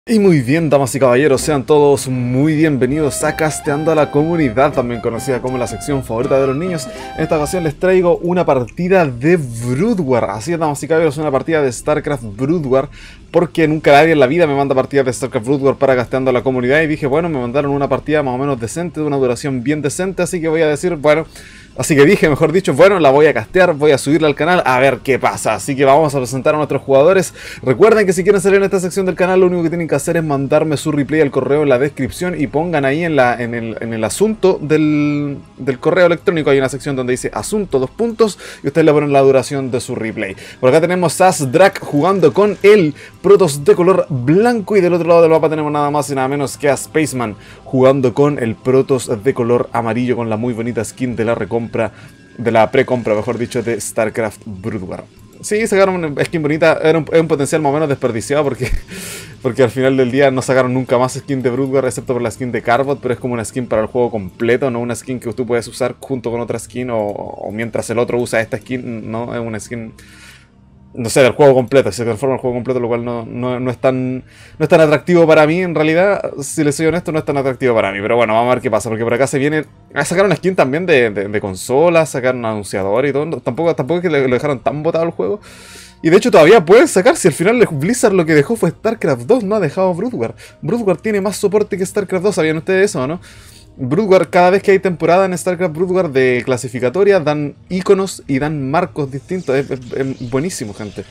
Y muy bien, damas y caballeros, sean todos muy bienvenidos a Casteando a la Comunidad, también conocida como la sección favorita de los niños. En esta ocasión les traigo una partida de Brood War. Así es, damas y caballeros, una partida de StarCraft Brood War, porque nunca nadie en la vida me manda partidas de StarCraft Brood War para Casteando a la Comunidad. Y dije, bueno, me mandaron una partida más o menos decente, de una duración bien decente, así que voy a decir, bueno... Así que dije, mejor dicho, bueno, la voy a castear, voy a subirla al canal a ver qué pasa. Así que vamos a presentar a nuestros jugadores. Recuerden que si quieren salir en esta sección del canal, lo único que tienen que hacer es mandarme su replay al correo en la descripción y pongan ahí en el asunto del correo electrónico. Hay una sección donde dice asunto, 2 puntos, y ustedes le ponen la duración de su replay. Por acá tenemos a Asdrak jugando con el Protoss de color blanco, y del otro lado del mapa tenemos nada más y nada menos que a Spaceman jugando con el Protoss de color amarillo, con la muy bonita skin de la precompra, mejor dicho, de StarCraft Brood War. Sí, sacaron una skin bonita, era un potencial más o menos desperdiciado porque al final del día no sacaron nunca más skin de Brood War, excepto por la skin de Carbot, pero es como una skin para el juego completo, no una skin que tú puedes usar junto con otra skin o mientras el otro usa esta skin. No, es una skin... no sé, del juego completo, se transforma en el juego completo, lo cual no es tan atractivo para mí, en realidad. Si les soy honesto, no es tan atractivo para mí, pero bueno, vamos a ver qué pasa, porque por acá se viene a sacar una skin también de consolas, sacar un anunciador y todo. Tampoco es que lo dejaron tan botado el juego, y de hecho todavía pueden sacar, si al final Blizzard lo que dejó fue StarCraft 2, no ha dejado Brood War. Brood War tiene más soporte que StarCraft 2, ¿sabían ustedes eso o no? Brood War, cada vez que hay temporada en StarCraft Brood War de clasificatoria, dan iconos y dan marcos distintos. Es buenísimo, gente.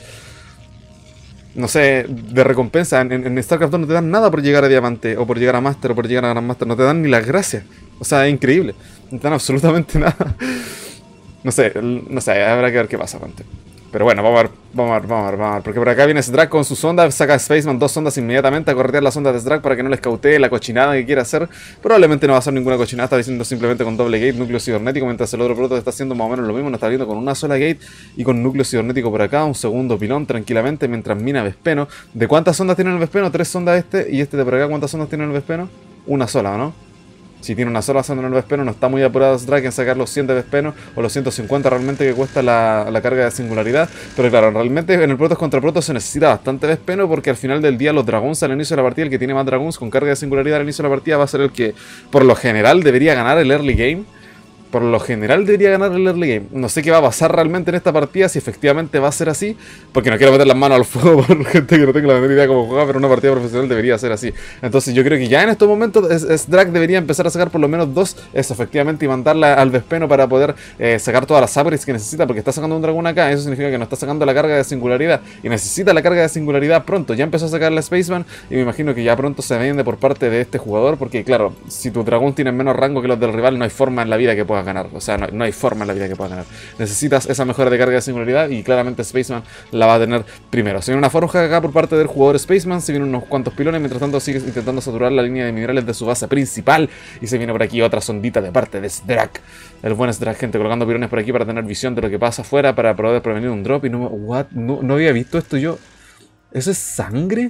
No sé, de recompensa. En StarCraft 2 no te dan nada por llegar a Diamante, o por llegar a Master, o por llegar a Gran Master. No te dan ni las gracias. O sea, es increíble. No te dan absolutamente nada. No sé, habrá que ver qué pasa, gente. Pero bueno, vamos a ver. Porque por acá viene Asdrak con su sonda, saca a Spaceman 2 sondas inmediatamente a corretear la sonda de Asdrak para que no les cautee la cochinada que quiera hacer. Probablemente no va a hacer ninguna cochinada, está diciendo simplemente con doble gate, núcleo cibernético, mientras el otro proto está haciendo más o menos lo mismo, nos está viendo con una sola gate y con núcleo cibernético por acá, un segundo pilón tranquilamente, mientras mina Vespeno. ¿De cuántas sondas tiene el Vespeno? 3 sondas y este de por acá, ¿cuántas sondas tiene el Vespeno? Una sola, ¿no? Si tiene una sola sonda en el Vespeno, no está muy apurado Asdrak en sacar los 100 de Vespeno o los 150 realmente que cuesta la carga de singularidad. Pero claro, realmente en el Protoss contra Protoss se necesita bastante Vespeno, porque al final del día los Dragoons al inicio de la partida, el que tiene más Dragoons con carga de singularidad al inicio de la partida va a ser el que por lo general debería ganar el early game. Por lo general debería ganar el early game. No sé qué va a pasar realmente en esta partida, si efectivamente va a ser así, porque no quiero meter las manos al fuego por gente que no tengo la menor idea cómo juega, pero una partida profesional debería ser así. Entonces yo creo que ya en estos momentos Asdrak debería empezar a sacar por lo menos 2, eso efectivamente, y mandarla al Vespeno para poder sacar todas las upgrades que necesita, porque está sacando un dragón acá. Eso significa que no está sacando la carga de singularidad, y necesita la carga de singularidad pronto. Ya empezó a sacar la Spaceman, y me imagino que ya pronto se vende por parte de este jugador, porque claro, si tu dragón tiene menos rango que los del rival, no hay forma en la vida que puedas ganar. O sea, no hay forma en la vida que puedas ganar. Necesitas esa mejora de carga de singularidad, y claramente Spaceman la va a tener primero. Se viene una forja acá por parte del jugador Spaceman, se vienen unos cuantos pilones, mientras tanto sigue intentando saturar la línea de minerales de su base principal, y se viene por aquí otra sondita de parte de Asdrak. El buen Asdrak, gente, colocando pilones por aquí para tener visión de lo que pasa afuera, para poder prevenir un drop. Y no había visto esto yo. ¿Eso es sangre?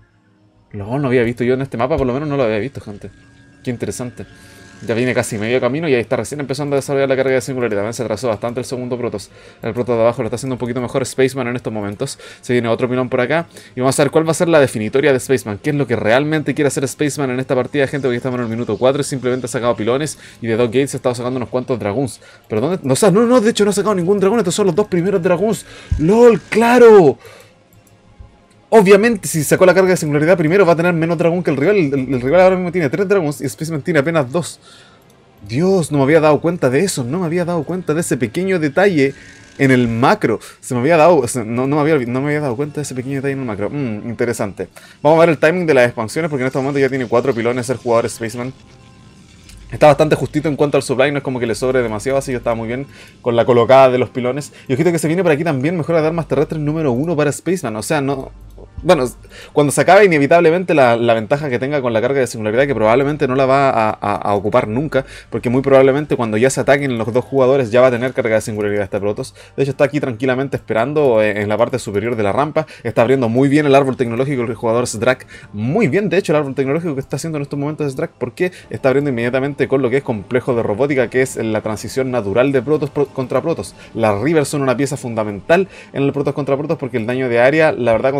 No había visto yo en este mapa, por lo menos no lo había visto, gente. Qué interesante. Ya viene casi medio camino y ahí está recién empezando a desarrollar la carga de singularidad. Se atrasó bastante el segundo Protoss. El Protoss de abajo lo está haciendo un poquito mejor Spaceman en estos momentos. Se viene otro pilón por acá y vamos a ver cuál va a ser la definitoria de Spaceman. ¿Qué es lo que realmente quiere hacer Spaceman en esta partida, gente? Porque estamos en el minuto 4 y simplemente ha sacado pilones, y de 2 gates ha estado sacando unos cuantos Dragoons. ¿Pero dónde? No, de hecho no ha sacado ningún dragón. Estos son los 2 primeros Dragoons. ¡Lol! ¡Claro! Obviamente, si sacó la carga de singularidad primero, va a tener menos dragón que el rival. El rival ahora mismo tiene 3 dragons y Spaceman tiene apenas 2. Dios, no me había dado cuenta de eso. No me había dado cuenta de ese pequeño detalle en el macro. Se me había dado... no me había dado cuenta de ese pequeño detalle en el macro. Interesante. Vamos a ver el timing de las expansiones, porque en este momento ya tiene 4 pilones el jugador Spaceman. Está bastante justito en cuanto al supply, no es como que le sobre demasiado, así que estaba muy bien con la colocada de los pilones. Y ojito que se viene por aquí también mejora de armas terrestres número 1 para Spaceman. O sea, no... Bueno, cuando se acabe inevitablemente la ventaja que tenga con la carga de singularidad, que probablemente no la va a ocupar nunca, porque muy probablemente cuando ya se ataquen los 2 jugadores ya va a tener carga de singularidad este Protoss. De hecho está aquí tranquilamente esperando en la parte superior de la rampa. Está abriendo muy bien el árbol tecnológico el jugador Asdrak. Muy bien, de hecho, el árbol tecnológico que está haciendo en estos momentos Asdrak, porque está abriendo inmediatamente con lo que es complejo de robótica, que es la transición natural de Protoss contra Protoss. Las Rivers son una pieza fundamental en el Protoss contra Protoss, porque el daño de área, la verdad, con Tormenta ha sido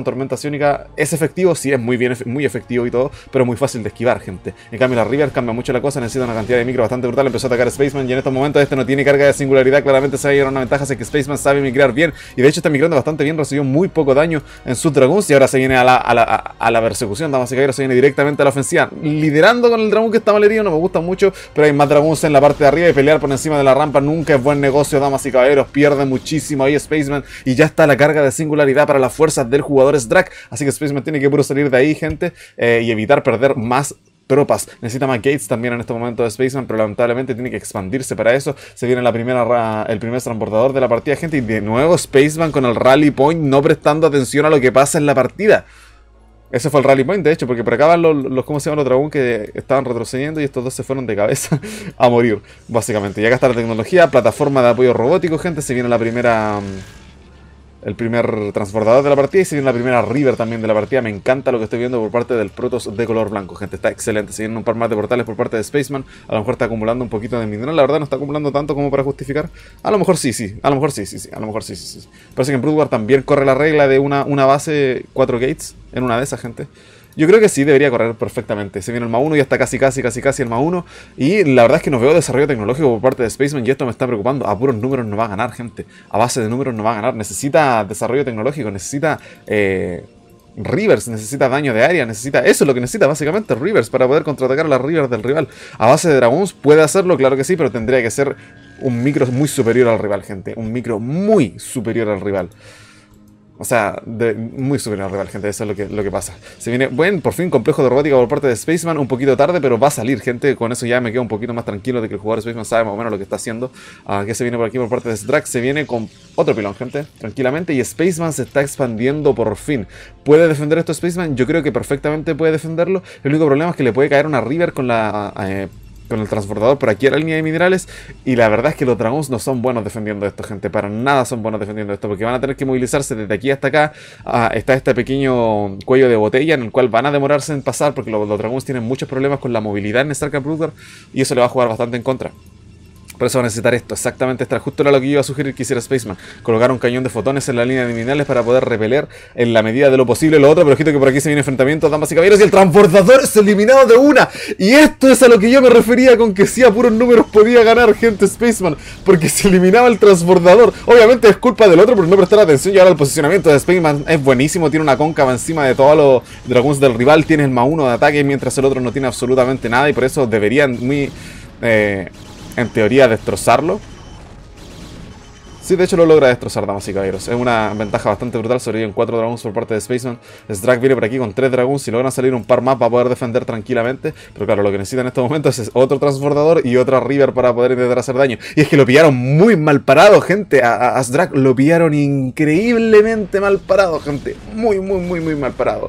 Frecuencia única es efectivo, sí es muy efectivo y todo, pero muy fácil de esquivar, gente. En cambio la River cambia mucho la cosa, necesita una cantidad de micro bastante brutal. Empezó a atacar a Spaceman y en estos momentos este no tiene carga de singularidad, claramente se va a llevar una ventaja, es que Spaceman sabe migrar bien y de hecho está migrando bastante bien, recibió muy poco daño en sus Dragoons y ahora se viene a la persecución, damas y caballeros, se viene directamente a la ofensiva, liderando con el Dragoon que está mal herido, no me gusta mucho, pero hay más Dragoons en la parte de arriba y pelear por encima de la rampa nunca es buen negocio, damas y caballeros, pierde muchísimo ahí Spaceman y ya está la carga de singularidad para las fuerzas del jugador Sdrac, así que Spaceman tiene que puro salir de ahí, gente, y evitar perder más tropas. Necesita más gates también en este momento de Spaceman, pero lamentablemente tiene que expandirse para eso. Se viene el primer transportador de la partida, gente, y de nuevo Spaceman con el rally point no prestando atención a lo que pasa en la partida. Ese fue el rally point, de hecho, porque por acá van los ¿cómo se llaman? Los dragón que estaban retrocediendo y estos dos se fueron de cabeza a morir, básicamente. Y acá está la tecnología, plataforma de apoyo robótico, gente. Se viene el primer transbordador de la partida y se viene la primera River también de la partida. Me encanta lo que estoy viendo por parte del Protoss de color blanco, gente. Está excelente. Se vienen un par más de portales por parte de Spaceman. A lo mejor está acumulando un poquito de mineral. La verdad no está acumulando tanto como para justificar. A lo mejor sí. A lo mejor sí. A lo mejor sí. Parece que en Brood War también corre la regla de una base 4 gates en una de esas, gente. Yo creo que sí, debería correr perfectamente. Se viene el MA1 y está casi el MA1. Y la verdad es que no veo desarrollo tecnológico por parte de Spaceman y esto me está preocupando. A puros números no va a ganar, gente. A base de números no va a ganar. Necesita desarrollo tecnológico, necesita Rivers, necesita daño de área, necesita... Eso es lo que necesita básicamente Rivers para poder contraatacar a las Rivers del rival. A base de Dragons puede hacerlo, claro que sí, pero tendría que ser un micro muy superior al rival, gente. Un micro muy superior al rival. O sea, muy superior al rival, gente. Eso es lo que pasa. Se viene, bueno, por fin complejo de robótica por parte de Spaceman. Un poquito tarde, pero va a salir, gente. Con eso ya me quedo un poquito más tranquilo de que el jugador Spaceman sabe más o menos lo que está haciendo. Que se viene por aquí por parte de Sdrac. Se viene con otro pilón, gente. Tranquilamente. Y Spaceman se está expandiendo por fin. ¿Puede defender esto Spaceman? Yo creo que perfectamente puede defenderlo. El único problema es que le puede caer una River con con el transportador por aquí a la línea de minerales. Y la verdad es que los Dragons no son buenos defendiendo esto, gente. Para nada son buenos defendiendo esto, porque van a tener que movilizarse desde aquí hasta acá. Está este pequeño cuello de botella en el cual van a demorarse en pasar, porque los Dragons tienen muchos problemas con la movilidad en StarCraft Brood War, y eso le va a jugar bastante en contra. Por eso va a necesitar esto, exactamente esta. Justo era lo que yo iba a sugerir que hiciera Spaceman. Colocar un cañón de fotones en la línea de minerales para poder repeler en la medida de lo posible lo otro. Pero ojito que por aquí se viene enfrentamiento, damas y caballeros. Y el transportador es eliminado de una. Y esto es a lo que yo me refería con que si a puros números podía ganar, gente, Spaceman. Porque se eliminaba el transportador. Obviamente es culpa del otro por no prestar atención. Y ahora el posicionamiento de Spaceman es buenísimo. Tiene una cóncava encima de todos los Dragons del rival. Tiene el MA1 de ataque mientras el otro no tiene absolutamente nada. Y por eso deberían en teoría destrozarlo. Sí, de hecho lo logra destrozar, damas y caballeros. Es una ventaja bastante brutal. Sobreviven 4 Dragons por parte de Spaceman. Sdrac viene por aquí con 3 Dragons. Si logran salir un par más va a poder defender tranquilamente. Pero claro, lo que necesita en estos momentos es otro transbordador y otra River para poder intentar hacer daño. Y es que lo pillaron muy mal parado, gente. A Sdrac lo pillaron increíblemente mal parado, gente. Muy mal parado.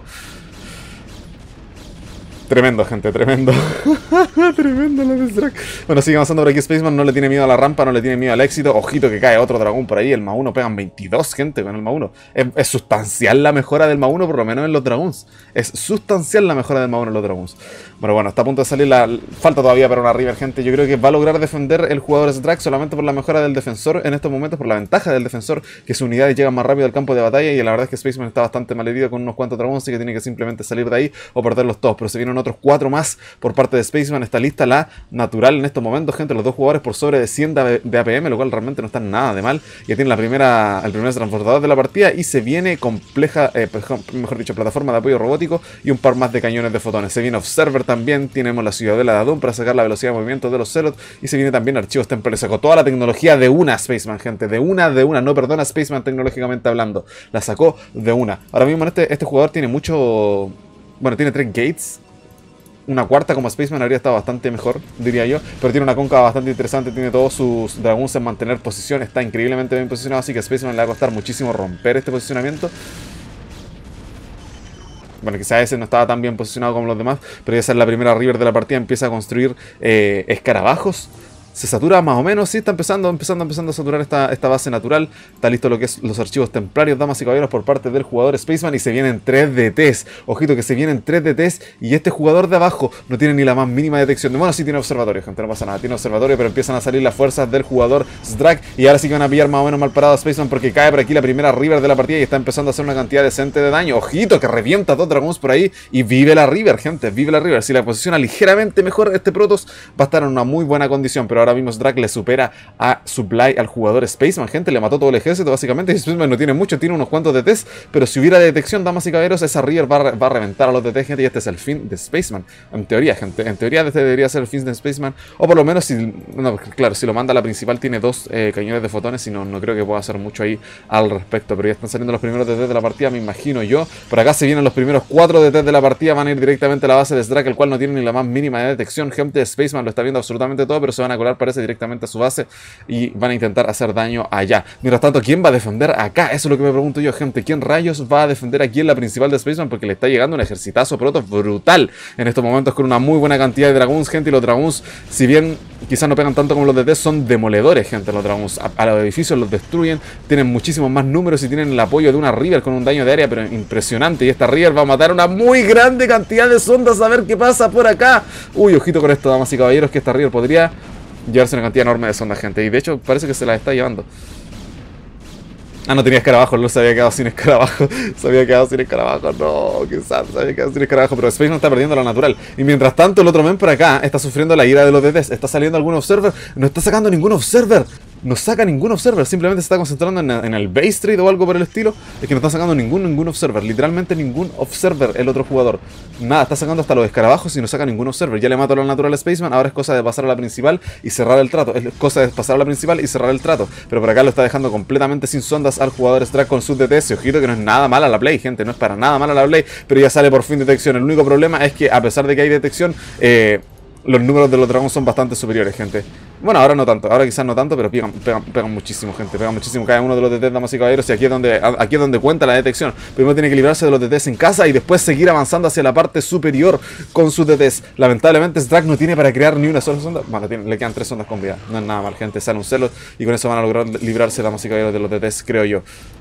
Tremendo, gente, tremendo. Tremendo lo de Sdrac. Bueno, sigue avanzando por aquí Spaceman. No le tiene miedo a la rampa, no le tiene miedo al éxito. Ojito que cae otro dragón por ahí. El MA1 pegan 22, gente, con el MA1. Es sustancial la mejora del MA1, por lo menos en los Dragons. Es sustancial la mejora del MA1 en los Dragons. Bueno, está a punto de salir falta todavía para una River, gente. Yo creo que va a lograr defender el jugador Sdrac solamente por la mejora del defensor en estos momentos, por la ventaja del defensor, que sus unidades llegan más rápido al campo de batalla. Y la verdad es que Spaceman está bastante mal herido con unos cuantos Dragons, así que tiene que simplemente salir de ahí o perderlos todos. Pero se vienen otros 4 más por parte de Spaceman. Está lista la natural en estos momentos, gente. Los dos jugadores por sobre de 100 de APM, lo cual realmente no está nada de mal. Ya tiene el primer transportador de la partida y se viene compleja, mejor dicho, plataforma de apoyo robótico y un par más de cañones de fotones. Se viene Observer también. Tenemos la ciudadela de Adun para sacar la velocidad de movimiento de los Zealots y se viene también archivos temporales. Sacó toda la tecnología de una Spaceman, gente. De una. No perdona Spaceman tecnológicamente hablando. La sacó de una. Ahora mismo este jugador tiene mucho... Bueno, tiene 3 gates. Una cuarta como Spaceman habría estado bastante mejor, diría yo. Pero tiene una cóncava bastante interesante. Tiene todos sus Dragons en mantener posición. Está increíblemente bien posicionado. Así que a Spaceman le va a costar muchísimo romper este posicionamiento. Bueno, quizás ese no estaba tan bien posicionado como los demás. Pero ya es la primera River de la partida. Empieza a construir escarabajos. se satura más o menos, sí, está empezando a saturar esta base natural. Está listo lo que es los archivos templarios, damas y caballeros, por parte del jugador Spaceman, y se vienen 3 DTs. Ojito que se vienen 3 DTs y este jugador de abajo no tiene ni la más mínima detección. Bueno, sí tiene observatorio, gente, no pasa nada, tiene observatorio, pero empiezan a salir las fuerzas del jugador Zdrak, y ahora sí que van a pillar más o menos mal parado a Spaceman, porque cae por aquí la primera River de la partida y está empezando a hacer una cantidad decente de daño. Ojito que revienta 2 Dragons por ahí y vive la River, gente, vive la River. Si la posiciona ligeramente mejor, este Protoss va a estar en una muy buena condición, pero ahora mismo Zdrak le supera a Supply al jugador Spaceman, gente, le mató todo el ejército básicamente, y Spaceman no tiene mucho, tiene unos cuantos DTs, pero si hubiera detección, damas y caballeros, esa River va a reventar a los DTs, gente, y este es el fin de Spaceman, en teoría, gente, en teoría este debería ser el fin de Spaceman, o por lo menos, si, no, claro, si lo manda a la principal tiene 2 cañones de fotones, y no creo que pueda hacer mucho ahí al respecto, pero ya están saliendo los primeros DTs de la partida, me imagino yo. Por acá se vienen los primeros 4 DTs de la partida, van a ir directamente a la base de Zdrak, el cual no tiene ni la más mínima de detección, gente. Spaceman lo está viendo absolutamente todo, pero se van a colar, parece, directamente a su base y van a intentar hacer daño allá. Mientras tanto, ¿quién va a defender acá? Eso es lo que me pregunto yo, gente. ¿Quién rayos va a defender aquí en la principal de Spaceman? Porque le está llegando un ejercitazo Protoss brutal en estos momentos, con una muy buena cantidad de Dragons, gente, y los Dragons, si bien quizás no pegan tanto como los DTs, son demoledores, gente. Los Dragons a los edificios los destruyen, tienen muchísimos más números y tienen el apoyo de una River con un daño de área pero impresionante, y esta River va a matar una muy grande cantidad de sondas. A ver qué pasa por acá. Uy, ojito con esto, damas y caballeros, que esta River podría llevarse una cantidad enorme de sondas, gente, y de hecho parece que se la está llevando. Ah, no tenía escarabajo, no se había quedado sin escarabajo. Se había quedado sin escarabajo, no, qué sad, se había quedado sin escarabajo. Pero Spaceman está perdiendo la natural. Y mientras tanto, el otro men por acá está sufriendo la ira de los DTs. Está saliendo algún observer, no está sacando ningún observer. No saca ningún observer, simplemente se está concentrando en el base trade o algo por el estilo. Es que no está sacando ningún observer, literalmente ningún observer el otro jugador. Nada, está sacando hasta los escarabajos y no saca ningún observer. Ya le mató a la natural a Spaceman, ahora es cosa de pasar a la principal y cerrar el trato. Es cosa de pasar a la principal y cerrar el trato. Pero por acá lo está dejando completamente sin sondas al jugador Zdrak con sus DTS. Ojito que no es nada mala la play, gente, no es para nada mala la play. Pero ya sale por fin detección. El único problema es que a pesar de que hay detección, los números de los dragons son bastante superiores, gente. Bueno, ahora no tanto, ahora quizás no tanto, pero pegan muchísimo, gente. Pegan muchísimo cada uno de los DTs, damas y caballeros. Y aquí es donde cuenta la detección. Primero tiene que librarse de los DTs en casa y después seguir avanzando hacia la parte superior con sus DTs. Lamentablemente, Zdrak no tiene para crear ni una sola sonda. Bueno, le quedan 3 sondas con vida. No es nada mal, gente. Sale un celo y con eso van a lograr librarse, damas y caballeros, de los DTs, creo yo.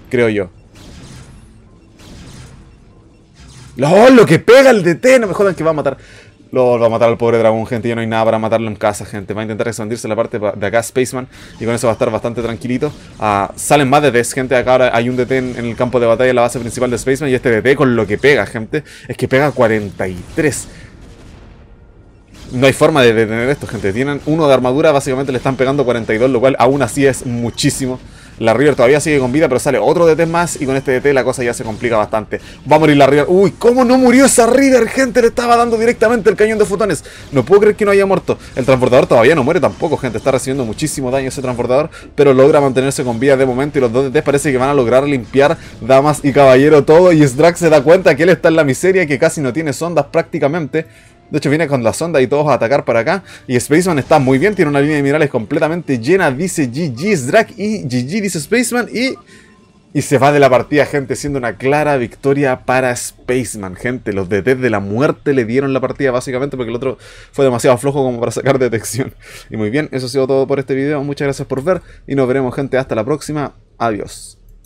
¡Oh, lo que pega el DT! No me jodan que va a matar. Lo va a matar al pobre dragón, gente. Ya no hay nada para matarlo en casa, gente. Va a intentar expandirse la parte de acá, Spaceman, y con eso va a estar bastante tranquilito. Salen más DTs, gente. Acá ahora hay un DT en el campo de batalla, en la base principal de Spaceman. Y este DT con lo que pega, gente, es que pega 43. No hay forma de detener esto, gente. Tienen 1 de armadura, básicamente le están pegando 42, lo cual aún así es muchísimo. La River todavía sigue con vida, pero sale otro DT más, y con este DT la cosa ya se complica bastante. Va a morir la River. Uy, ¿cómo no murió esa River, gente? Le estaba dando directamente el cañón de fotones. No puedo creer que no haya muerto. El transportador todavía no muere tampoco, gente. Está recibiendo muchísimo daño ese transportador, pero logra mantenerse con vida de momento, y los 2 DTs parece que van a lograr limpiar, damas y caballero, todo. Y Zdrak se da cuenta que él está en la miseria, que casi no tiene sondas prácticamente. De hecho viene con la sonda y todos a atacar para acá. Y Spaceman está muy bien, tiene una línea de minerales completamente llena. Dice GG Zdrak y GG dice Spaceman, y se va de la partida, gente, siendo una clara victoria para Spaceman, gente. Los DTs de la muerte le dieron la partida básicamente, porque el otro fue demasiado flojo como para sacar detección. Y muy bien, eso ha sido todo por este video. Muchas gracias por ver y nos veremos, gente, hasta la próxima. Adiós.